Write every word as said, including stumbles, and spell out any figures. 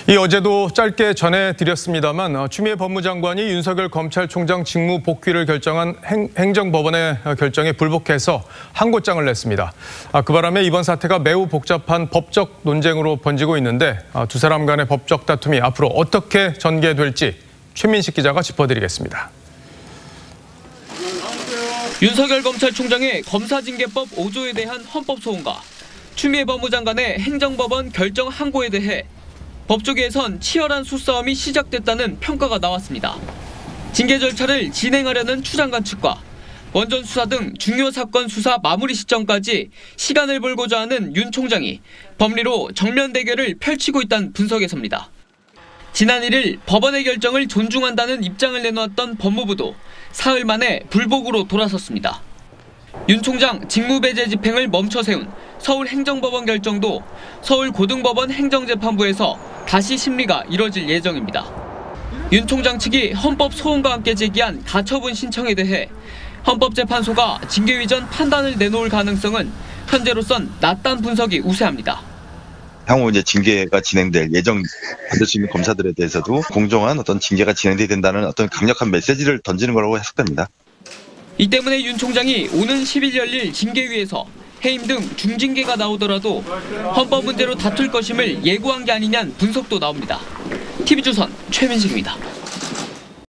이 어제도 짧게 전해드렸습니다만 추미애 법무장관이 윤석열 검찰총장 직무 복귀를 결정한 행, 행정법원의 결정에 불복해서 항고장을 냈습니다. 그 바람에 이번 사태가 매우 복잡한 법적 논쟁으로 번지고 있는데 두 사람 간의 법적 다툼이 앞으로 어떻게 전개될지 최민식 기자가 짚어드리겠습니다. 윤석열 검찰총장의 검사징계법 오조에 대한 헌법소원과 추미애 법무장관의 행정법원 결정 항고에 대해 법조계에선 치열한 수싸움이 시작됐다는 평가가 나왔습니다. 징계 절차를 진행하려는 추 장관 측과 원전 수사 등 중요 사건 수사 마무리 시점까지 시간을 벌고자 하는 윤 총장이 법리로 정면 대결을 펼치고 있다는 분석에 섭니다. 지난 일 일 법원의 결정을 존중한다는 입장을 내놓았던 법무부도 사흘 만에 불복으로 돌아섰습니다. 윤 총장 직무배제 집행을 멈춰 세운 서울행정법원 결정도 서울고등법원 행정재판부에서 다시 심리가 이뤄질 예정입니다. 윤 총장 측이 헌법 소원과 함께 제기한 가처분 신청에 대해 헌법재판소가 징계 이전 판단을 내놓을 가능성은 현재로선 낮다는 분석이 우세합니다. 향후 이제 징계가 진행될 예정 받을 수 있는 검사들에 대해서도 공정한 어떤 징계가 진행돼야 된다는 어떤 강력한 메시지를 던지는 거라고 해석됩니다. 이 때문에 윤 총장이 오는 십 일 열릴 징계위에서 해임 등 중징계가 나오더라도 헌법 문제로 다툴 것임을 예고한 게 아니냐는 분석도 나옵니다. 티비조선 최민식입니다.